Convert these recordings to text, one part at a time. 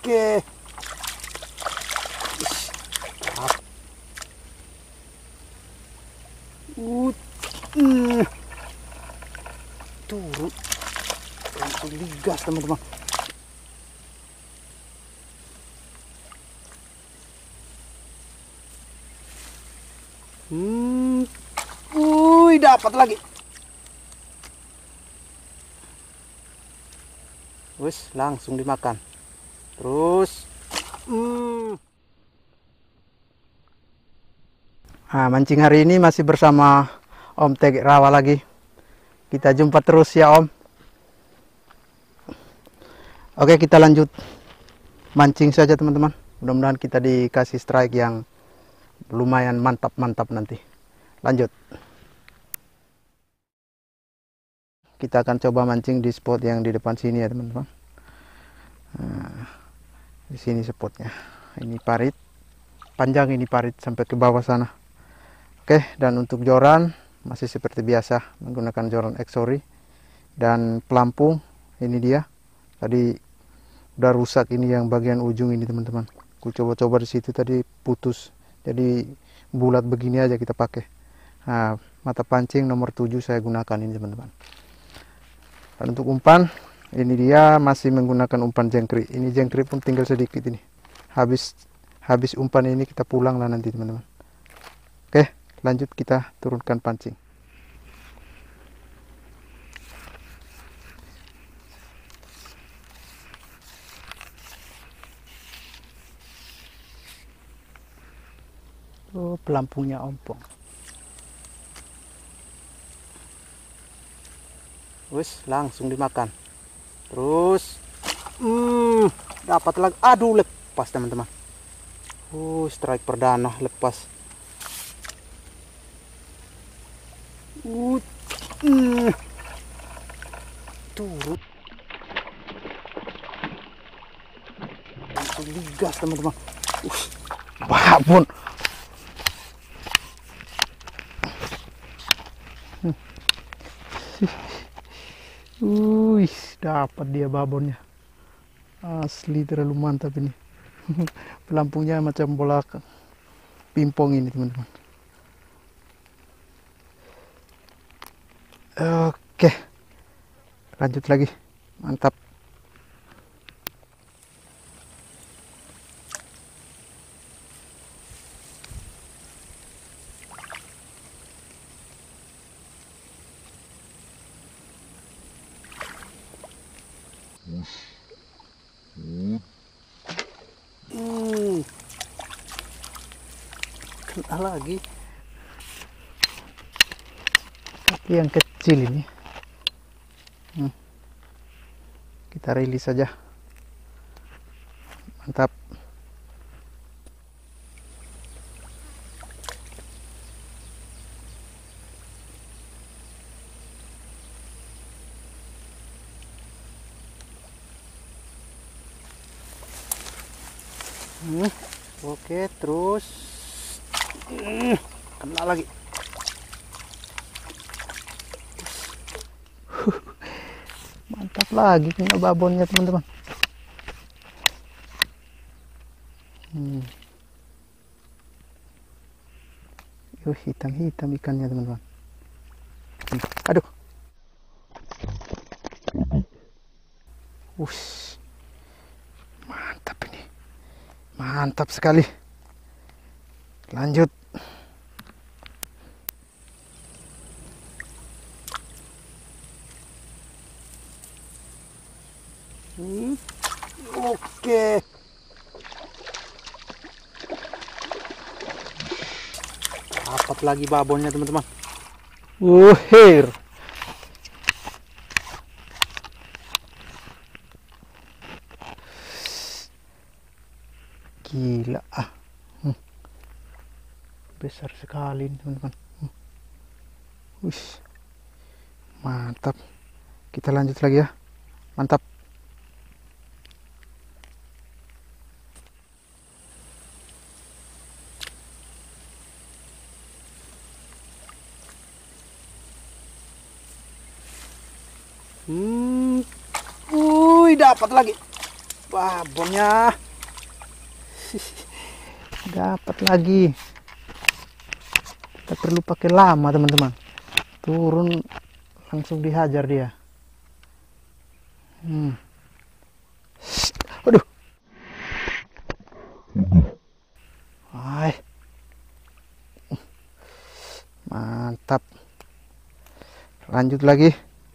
Oke. Turun. Langsung digas teman-teman. Dapat lagi. Wis, langsung dimakan. Terus Nah, mancing hari ini masih bersama Om Tegek Rawa lagi. Kita jumpa terus ya Om. Oke, kita lanjut mancing saja teman-teman. Mudah-mudahan kita dikasih strike yang lumayan mantap-mantap nanti. Lanjut. Kita akan coba mancing di spot yang di depan sini ya teman-teman. Nah, di sini spotnya. Ini parit. Panjang ini parit sampai ke bawah sana. Oke, dan untuk joran masih seperti biasa menggunakan joran Exory dan pelampung. Ini dia. Tadi udah rusak ini yang bagian ujung ini teman-teman. Aku coba-coba di situ tadi putus. Jadi bulat begini aja kita pakai. Nah, mata pancing nomor 7 saya gunakan ini teman-teman. Dan untuk umpan, ini dia masih menggunakan umpan jangkrik. Ini jangkrik pun tinggal sedikit ini. Habis umpan ini kita pulang lah nanti teman-teman. Oke, lanjut kita turunkan pancing. Oh, pelampungnya ompong. Wis, langsung dimakan. Terus dapat lagi. Aduh, lepas teman-teman. Strike perdana lepas. Turut. Langsung digas teman-teman. Babon. Dapat dia babonnya. Asli terlalu mantap ini. Pelampungnya macam bola pingpong ini teman-teman. Oke, lanjut lagi. Mantap. Kena lagi. Tapi yang kecil ini. Kita rilis saja. Mantap. Oke, terus kena lagi. Mantap lagi kena babonnya teman-teman. Hitam-hitam ikannya teman-teman. Aduh. Mantap ini. Mantap sekali. Lanjut. Oke. Dapat lagi babonnya teman-teman. Wuhir. Gila besar sekali teman-teman. Mantap. Kita lanjut lagi ya. Mantap. Dapat lagi. babonnya. Dapat lagi. Kita perlu pakai lama teman-teman. Turun langsung dihajar dia. Aduh. Hai. Mantap. Lanjut lagi.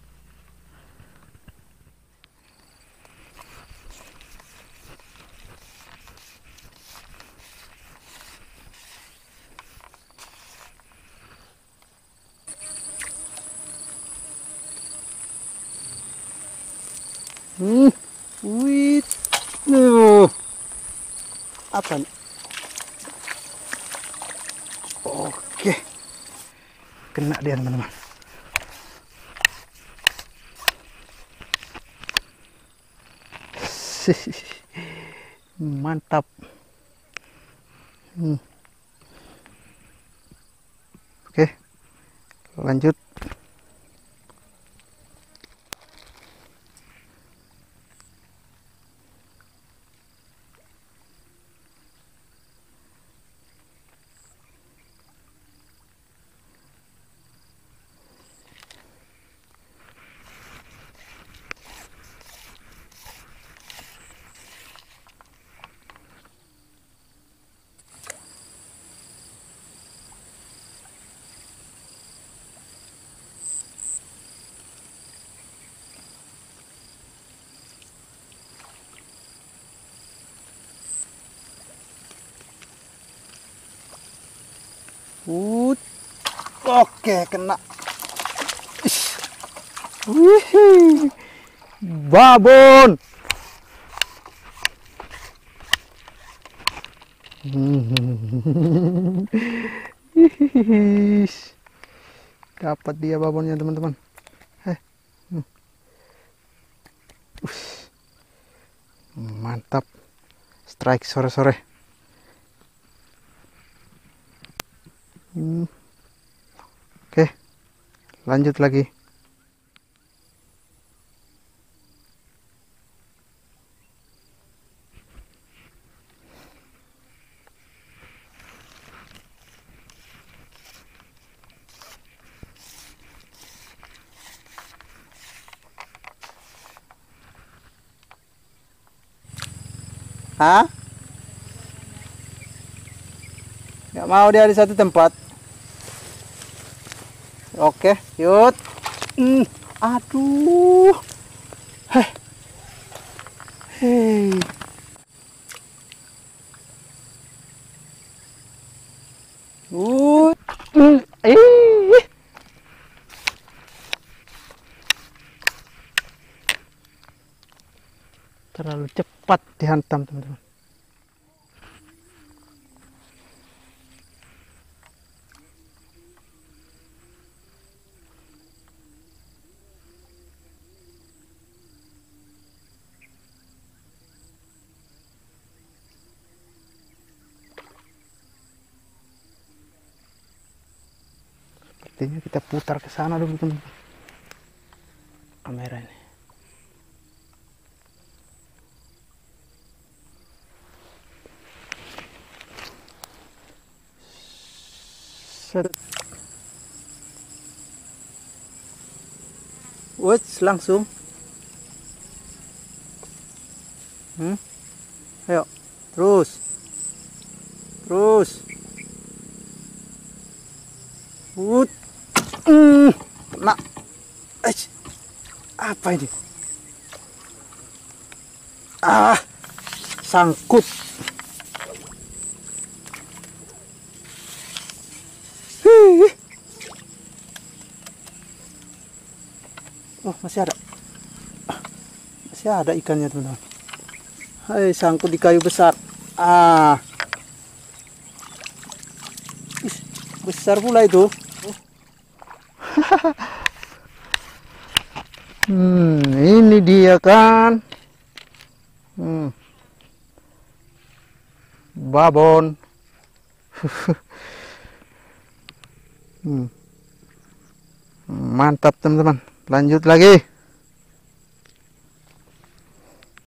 Wih. Apa nih? Oke. Kena dia teman-teman. Mantap. Oke, lanjut. Oke, kena. Wih, babon. Dapat dia babonnya teman-teman. Mantap. Strike sore-sore. Oke, lanjut lagi. Hah? Nggak mau dia di satu tempat. Oke, yuk. Aduh. Hei. Hei. Terlalu cepat dihantam teman-teman. Sepertinya kita putar ke sana dulu teman-teman. Kamera ini. Wes langsung. Ayo, terus. Kena. Apa ini? Sangkut. Oh, masih ada. Masih ada ikannya, teman-teman. Hai, sangkut di kayu besar. Besar pula itu. Ini dia kan. Babon. Mantap teman-teman. Lanjut lagi.